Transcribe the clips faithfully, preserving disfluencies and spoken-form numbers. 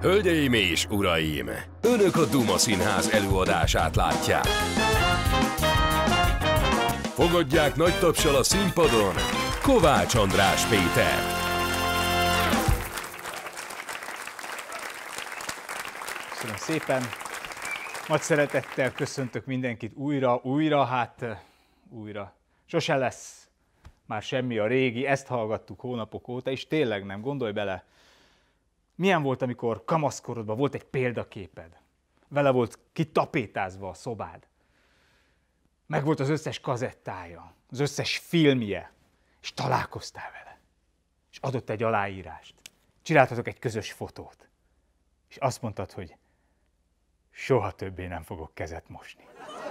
Hölgyeim és uraim! Önök a Duma Színház előadását látják. Fogadják nagy tapssal a színpadon Kovács András Pétert. Köszönöm szépen! Nagy szeretettel köszöntök mindenkit újra, újra, hát újra. Sose lesz már semmi a régi, ezt hallgattuk hónapok óta, és tényleg nem, gondolj bele. Milyen volt, amikor kamaszkorodban volt egy példaképed? Vele volt kitapétázva a szobád. Meg volt az összes kazettája, az összes filmje, és találkoztál vele. És adott egy aláírást. Csináltatok egy közös fotót. És azt mondtad, hogy soha többé nem fogok kezet mosni.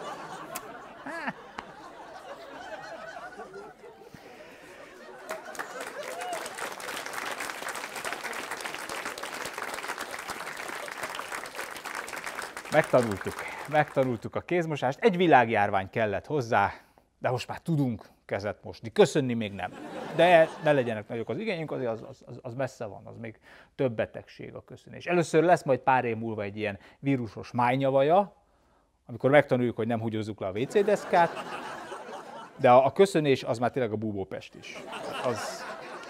Megtanultuk, megtanultuk a kézmosást, egy világjárvány kellett hozzá, de most már tudunk kezet mosni, köszönni még nem. De ne legyenek nagyok az igényünk, azért az, az, az, az messze van, az még több betegség a köszönés. Először lesz majd pár év múlva egy ilyen vírusos májnyavaja, amikor megtanuljuk, hogy nem húgyozzuk le a vé cé deszkát, de a, a köszönés az már tényleg a búbópest is. Az...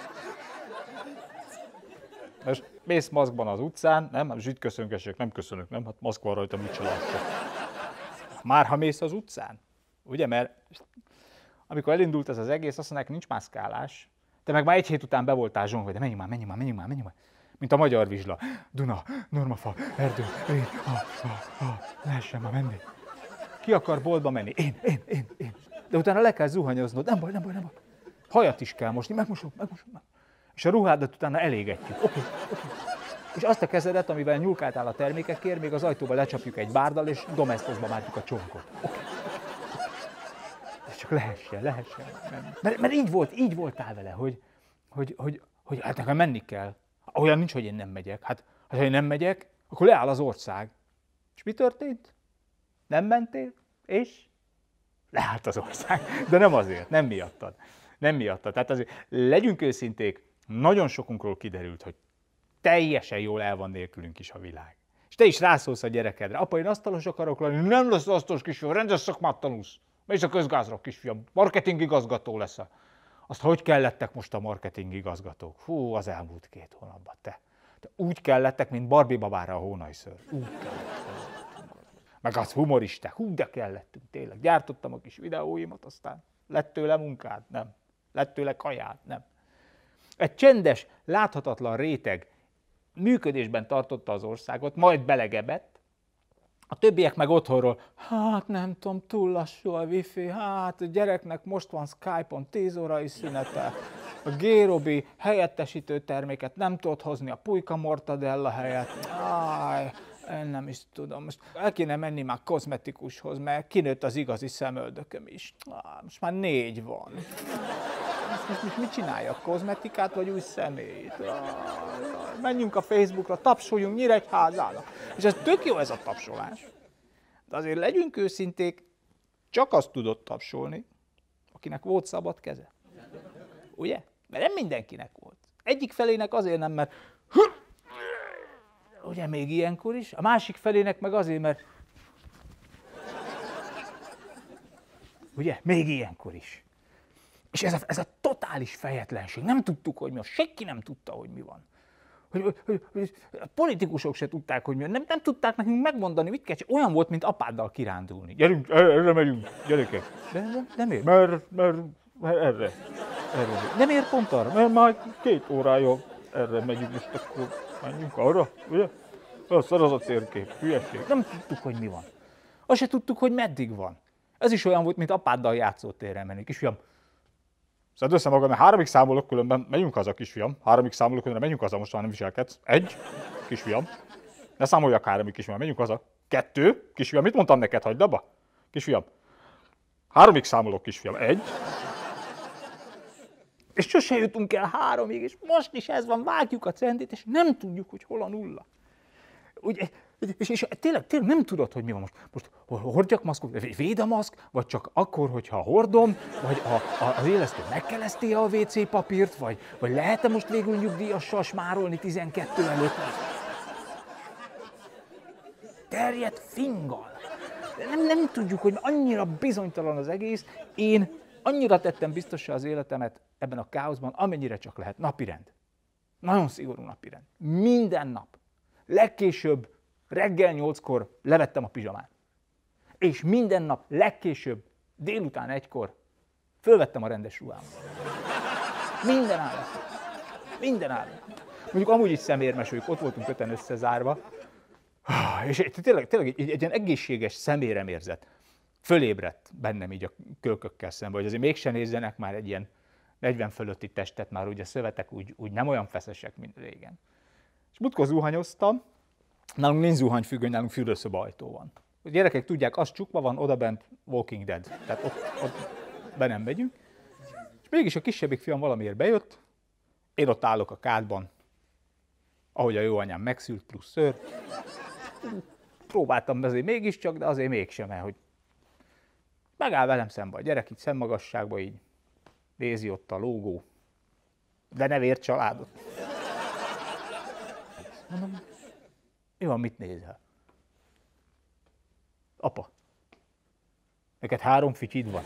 Most mész maszkban az utcán, nem? Hát zsügy köszöngesek, nem köszönök, nem? Hát maszk van rajta, mit csináltok? Már ha mész az utcán, ugye? Mert amikor elindult ez az egész, azt mondják, nincs mászkálás. Te meg már egy hét után be voltál zsongva, hogy de menjünk már, menjünk már, menjünk már, menjünk már. Mint a magyar vizsla. Duna, Normafa, erdő, én, ha, ha, ha, lehessen már menni. Ki akar boltba menni? Én, én, én, én. De utána le kell zuhanyoznod, nem baj, nem baj, nem baj. Hajat is kell mosni, megmosom, megmosom, meg. És a ruhádat utána elégetjük. Oké, okay, oké. Okay. És azt a kezedet, amivel nyúlkáltál a termékekért, még az ajtóba lecsapjuk egy bárdal, és domesztosba mártjuk a csonkot. Oké. Okay. Ez csak lehessen, lehessen. Mert, mert így volt, így voltál vele, hogy, hogy, hogy, hogy hát nekem menni kell. Olyan nincs, hogy én nem megyek. Hát, hát ha én nem megyek, akkor leáll az ország. És mi történt? Nem mentél, és leállt az ország. De nem azért, nem miattad. Nem miattad. Tehát azért legyünk őszinték, nagyon sokunkról kiderült, hogy teljesen jól el van nélkülünk is a világ. És te is rászólsz a gyerekedre. Apa, én asztalos akarok lenni. Nem lesz asztalos kisfiam, rendes szakmát tanulsz. Mész a közgázra, kisfiam, marketing igazgató leszel. Azt hogy kellettek most a marketing igazgatók? Hú, az elmúlt két hónapban, te. te úgy kellettek, mint Barbie babára a hónajszőr. Úgy kellettek. Meg az humoristák, hú, de kellettünk, tényleg. Gyártottam a kis videóimat, aztán lett tőle munkád? Nem. Lett tőle kajád? Nem. Egy csendes, láthatatlan réteg működésben tartotta az országot, majd belegebett, a többiek meg otthonról, hát nem tudom, túl lassú a wifi, hát a gyereknek most van Skype-on tíz órai szünete, a G-Robi helyettesítő terméket nem tudod hozni a pulyka mortadella helyett, áj, én nem is tudom, most el kéne menni már kozmetikushoz, mert kinőtt az igazi szemöldököm is, áh, most már négy van. Most, most mit csináljak? Kozmetikát vagy új személyt? Menjünk a Facebookra, tapsoljunk Nyíregyházának. És ez tök jó ez a tapsolás. De azért legyünk őszinték, csak azt tudott tapsolni, akinek volt szabad keze. Ugye? Mert nem mindenkinek volt. Egyik felének azért nem, mert ugye még ilyenkor is, a másik felének meg azért, mert ugye? Még ilyenkor is. És ez a, ez a totális fejetlenség. Nem tudtuk, hogy mi van. Senki nem tudta, hogy mi van. Hogy, hogy, hogy, hogy a politikusok se tudták, hogy mi van. Nem, nem tudták nekünk megmondani, mit kell csinálni. Olyan volt, mint apáddal kirándulni. Gyerünk, erre megyünk, gyerekek. De, de, de miért? Mert, mert, mert erre. erre. De miért pont arra? Mert már két órája erre megyünk, és akkor menjünk arra, ugye? Az az a térkép, hülyeség. Nem tudtuk, hogy mi van. Azt se tudtuk, hogy meddig van. Ez is olyan volt, mint apáddal játszótérre menni. Kisfiam, szedd össze magad, mert háromig számolok, különben megyünk haza, kisfiam. Háromig számolok, különben menjünk haza, most már nem viselkedsz. Egy, kisfiam. Ne számoljak háromig, kisfiam, menjünk haza. Kettő, kisfiam, mit mondtam neked, hagyd abba? Kisfiam. Háromig számolok, kisfiam. Egy. És sose jutunk el háromig, és most is ez van, vágjuk a centit, és nem tudjuk, hogy hol a nulla. Ugye, és, és tényleg, tényleg nem tudod, hogy mi van most. Most hordjak maszkot, véd a maszk, vagy csak akkor, hogyha hordom, vagy a, a, az élesztő megkeleszti a vé cé papírt, vagy, vagy lehet-e most végül nyugdíjassal smárolni tizenkettő előtt? terjedt finggal. Nem, nem tudjuk, hogy annyira bizonytalan az egész. Én annyira tettem biztossá az életemet ebben a káoszban, amennyire csak lehet. Napirend. Nagyon szigorú napirend. Minden nap. Legkésőbb reggel nyolckor levettem a pizsamát. És minden nap legkésőbb délután egykor fölvettem a rendes ruhámat. Minden állat. Minden állat. Mondjuk amúgy is szemérmes vagyok, ott voltunk öten összezárva, és tényleg, tényleg egy, egy ilyen egészséges szeméremérzet fölébredt bennem így a kölkökkel szemben, hogy azért mégsem nézzenek már egy ilyen negyven fölötti testet, már ugye a szövetek úgy, úgy nem olyan feszesek, mint régen. És múltkor zuhanyoztam, nálunk nincs zuhanyfüggöny, nálunk fürdőszoba ajtó van. A gyerekek tudják, az csukva van, odabent Walking Dead, tehát ott, ott be nem megyünk. És mégis a kisebbik fiam valamiért bejött, én ott állok a kádban, ahogy a jó anyám megszült, plusz szőr. Próbáltam azért mégiscsak, de azért mégsem, mert hogy megáll velem szembe a gyerek, így szemmagasságban, így nézi ott a lógó, de ne vér családot. Mondom, mi van, mit nézel? Apa, neked három ficsid van.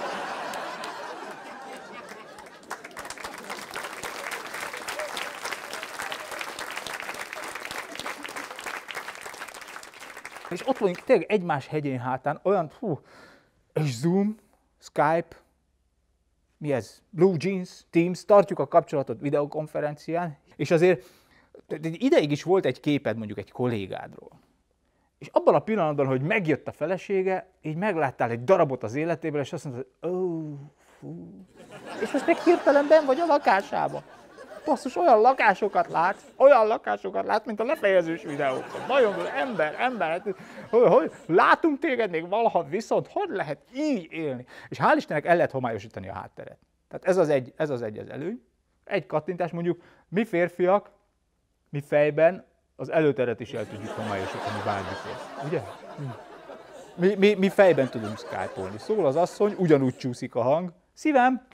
És ott vagyunk tényleg egymás hegyén hátán, olyan, hú, és Zoom, Skype, mi ez, Blue Jeans, Teams, tartjuk a kapcsolatot videokonferencián, és azért ideig is volt egy képed mondjuk egy kollégádról. És abban a pillanatban, hogy megjött a felesége, így megláttál egy darabot az életéből, és azt mondtad, hogy ó, fú. És most meg hirtelen benn vagy a lakásában. Basszus, olyan lakásokat látsz, olyan lakásokat látsz, mint a lefejezős videókon. Nagyon ember, ember, hogy, hogy látunk téged még valaha, viszont hogy lehet így élni? És hál' Istennek el lehet homályosítani a hátteret. Tehát ez az egy, ez az, egy az előny. Egy kattintás, mondjuk mi férfiak, mi fejben az előteret is el tudjuk homályosítani bármikor. Ugye? Mi, mi, mi fejben tudunk skype-olni. Szól az asszony, ugyanúgy csúszik a hang. Szívem!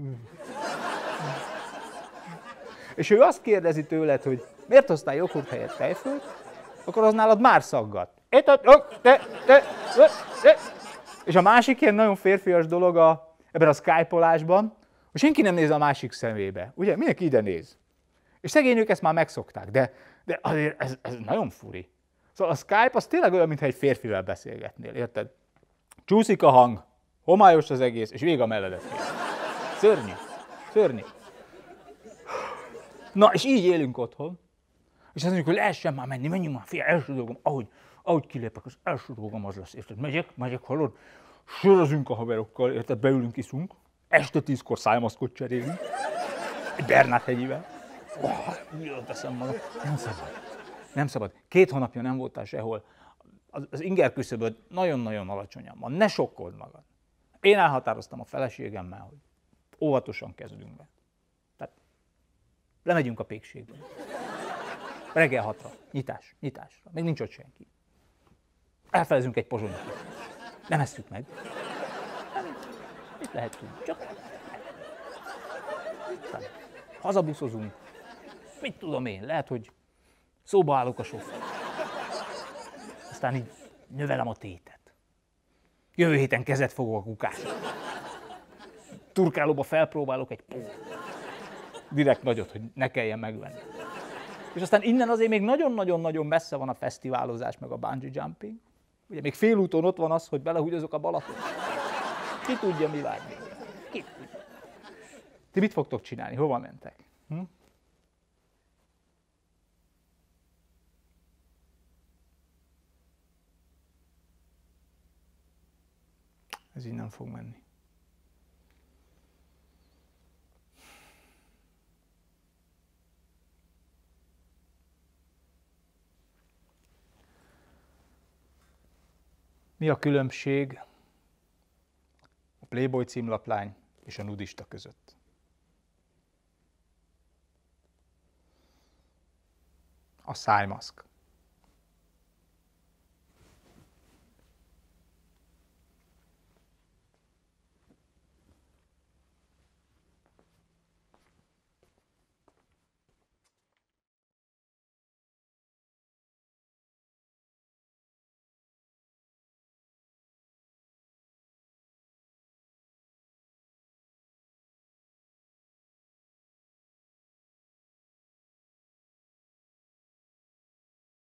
És ő azt kérdezi tőled, hogy miért hoztál joghurt helyett tejfölt, akkor az nálad már szaggat. És a másik ilyen nagyon férfias dolog a, ebben a skype-olásban, hogy senki nem néz a másik szemébe. Ugye? Mindenki ide néz. És szegényük ezt már megszokták, de, de azért ez, ez nagyon furi. Szóval a Skype az tényleg olyan, mintha egy férfivel beszélgetnél, érted? Csúszik a hang, homályos az egész, és vég a melledet. Szörnyű. Szörnyű. Na, és így élünk otthon, és azt mondjuk, hogy lehessen már menni, menjünk már, figyelj, első dolgom, ahogy, ahogy kilépek, az első dolgom az lesz, érted? Megyek, megyek, hallod, sörözünk a haverokkal, érted, beülünk, iszunk, este tízkor szájmaszkot cserélünk, egy Bernát hegyivel. Oh, jól teszem magam. Nem szabad. Nem szabad. Két hónapja nem voltál sehol. Az, az inger küszöböd nagyon-nagyon alacsonyan van. Ne sokkold magad. Én elhatároztam a feleségemmel, hogy óvatosan kezdünk be. Tehát lemegyünk a pékségbe. Reggel hatra. Nyitás. Nyitásra. Még nincs ott senki. Elfelezünk egy pozsonyot. Nem esszük meg. Mit lehet tudni? Csak hazabuszozunk. Mit tudom én, lehet, hogy szóba állok a sofőr. Aztán így növelem a tétet. Jövő héten kezet fogok a kukásra. Turkálóba felpróbálok egy pó. Direkt nagyot, hogy ne kelljen megvenni. És aztán innen azért még nagyon-nagyon-nagyon messze van a fesztiválozás, meg a bungee jumping. Ugye még félúton ott van az, hogy belehúgyozok a Balaton. Ki tudja, mi vár még. Ki tudja. Ti mit fogtok csinálni? Hova mentek? Hm? Ez így nem fog menni. Mi a különbség a Playboy címlaplány és a nudista között? A szájmaszk.